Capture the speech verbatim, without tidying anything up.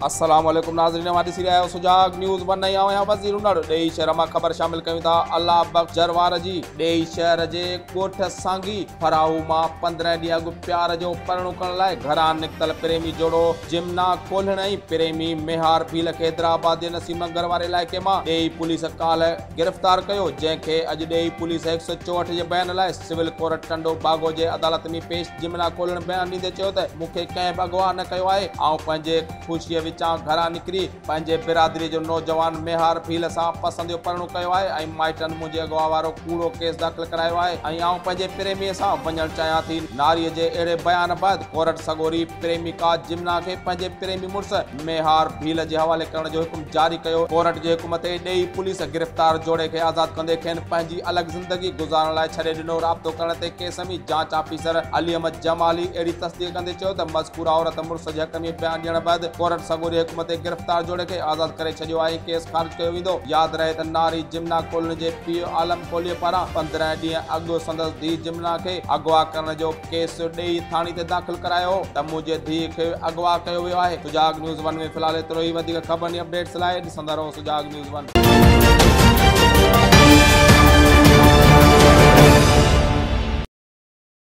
अस्सलाम वालेकुम नाज़रीन, हमारी सीरिया सुजाग न्यूज़ वन नई आया वज़ीर उनड़ ॾेई शहर मां ख़बर शामिल कयूं था। अल्लाह बख्श जरवार जी ॾेई शहर जे कोठ सांगी फराहू मां पंद्रहं ॾींहं अॻु प्यार जो परणो करण लाइ घरां निकितल प्रेमी जोड़ो जिमना खोलण ऐं प्रेमी मेहार भील खे हैदराबाद जे नसीमनगर वारे इलाइक़े मां ॾेई पुलिस काल्ह गिरफ़्तार कयो, जंहिंखे अॼु ॾेई पुलिस हिकु सौ चौहठ जे बयान लाइ सिविल कोर्ट टंडो बागो जे अदालत में पेश जिमना खोलण बयान ॾींदे चयो त मूंखे कंहिं बि अगवा न कयो आहे। ऐं पंहिंजे ख़ुशीअ विचां घरां निकिरी पंहिंजे बिरादरी जो नौजवान मेहार भील सां पसंदि जो परणो कयो आहे ऐं माइटनि मुंहिंजे अगवा वारो कूड़ो केस दाख़िल करायो आहे ऐं आउं पंहिंजे प्रेमीअ सां वञणु चाहियां थी। नारीअ जे अहिड़े बयान बैदि कोर्ट सगोरी प्रेमिका जिमना खे पंहिंजे प्रेमी मुड़ुस मेहार भील जे हवाले करण जो हुकुम जारी कयो। कोर्ट जे हुकुम ते ॾेई पुलिस गिरफ़्तार जोड़े खे आज़ाद कंदे खेनि पंहिंजी अलॻि ज़िंदगी गुज़ारण लाइ छॾे ॾिनो। राब्तो करण ते केस में जांच ऑफिसर अली अहमद जमाली अहिड़ी तस्दीक़ कंदे चयो त मज़कूर औरत मुड़ुस जे हक़ में बयान ॾियण बैदि कोर्ट सगोरी हुकुम ते गिरफ़्तार जोड़े खे आज़ाद करे छॾियो आहे। केस ख़ारिज कयो वेंदो। यादि रहे त नारी जिमना खोलण जे पीउ आलम कोहलीअ पारां पंद्रहं ॾींहं अॻु संदसि धीउ जिमना खे अगवा करण जो केस ॾेई थाणे ते दाख़िल करायो त मुंहिंजे धीउ खे अगवा कयो वियो आहे। सुजाग न्यूज़ वन में फ़िलहाल एतिरो ई। वधीक ख़बरनि अपडेट्स लाइ ॾिसंदा रहो सुजाग न्यूज़ वन।